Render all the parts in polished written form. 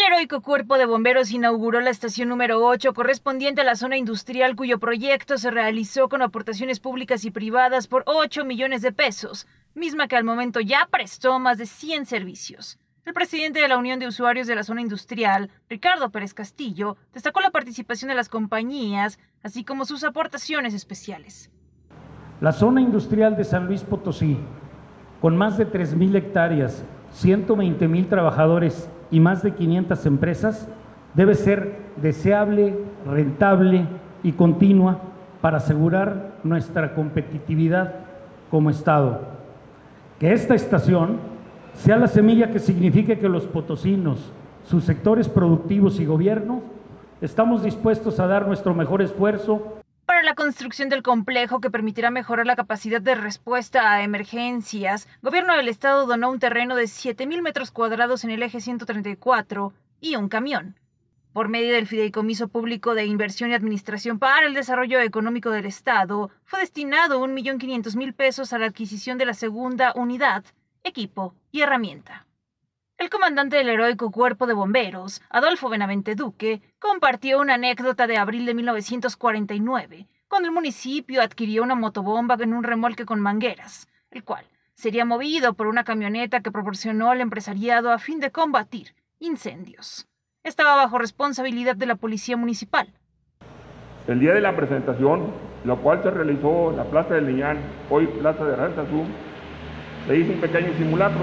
heroico Cuerpo de Bomberos inauguró la estación número 8 correspondiente a la zona industrial, cuyo proyecto se realizó con aportaciones públicas y privadas por 8 millones de pesos, misma que al momento ya prestó más de 100 servicios. El presidente de la Unión de Usuarios de la Zona Industrial, Ricardo Pérez Castillo, destacó la participación de las compañías, así como sus aportaciones especiales. La zona industrial de San Luis Potosí, con más de 3,000 hectáreas, 120,000 trabajadores y más de 500 empresas, debe ser deseable, rentable y continua para asegurar nuestra competitividad como Estado. Que esta estación sea la semilla que signifique que los potosinos, sus sectores productivos y gobiernos, estamos dispuestos a dar nuestro mejor esfuerzo para la construcción del complejo, que permitirá mejorar la capacidad de respuesta a emergencias. Gobierno del Estado donó un terreno de 7,000 metros cuadrados en el eje 134 y un camión. Por medio del Fideicomiso Público de Inversión y Administración para el Desarrollo Económico del Estado, fue destinado 1.500.000 pesos a la adquisición de la segunda unidad, equipo y herramienta. El comandante del heroico Cuerpo de Bomberos, Adolfo Benavente Duque, compartió una anécdota de abril de 1949, cuando el municipio adquirió una motobomba en un remolque con mangueras, el cual sería movido por una camioneta que proporcionó al empresariado a fin de combatir incendios. Estaba bajo responsabilidad de la Policía Municipal. El día de la presentación, la cual se realizó en la Plaza del Liñán, hoy Plaza de Aranzazú, se hizo un pequeño simulacro.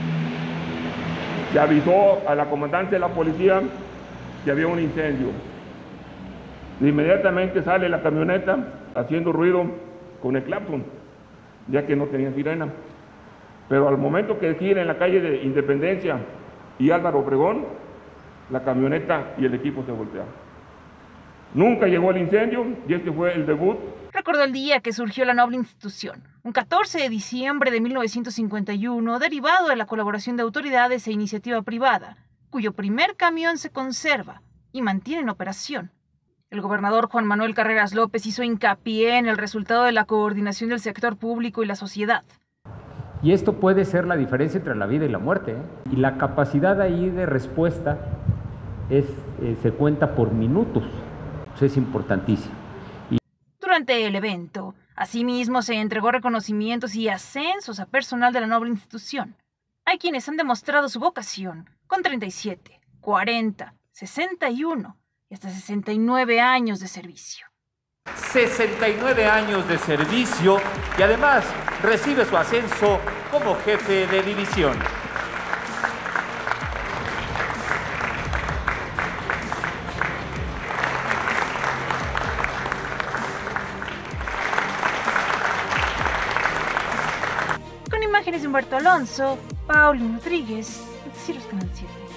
Se avisó a la comandancia de la policía que había un incendio. Inmediatamente sale la camioneta haciendo ruido con el claxon, ya que no tenía sirena. Pero al momento que gira en la calle de Independencia y Álvaro Obregón, la camioneta y el equipo se voltearon. Nunca llegó el incendio y este fue el debut. Recordó el día que surgió la noble institución, un 14 de diciembre de 1951, derivado de la colaboración de autoridades e iniciativa privada, cuyo primer camión se conserva y mantiene en operación. El gobernador Juan Manuel Carreras López hizo hincapié en el resultado de la coordinación del sector público y la sociedad. Y esto puede ser la diferencia entre la vida y la muerte, ¿eh? Y la capacidad ahí de respuesta se cuenta por minutos. Eso es importantísimo. Durante el evento, asimismo, se entregó reconocimientos y ascensos a personal de la noble institución. Hay quienes han demostrado su vocación con 37, 40, 61 y hasta 69 años de servicio. 69 años de servicio y además recibe su ascenso como jefe de división. Con imágenes de Humberto Alonso, Paulino Rodríguez, Noticieros Canal 7.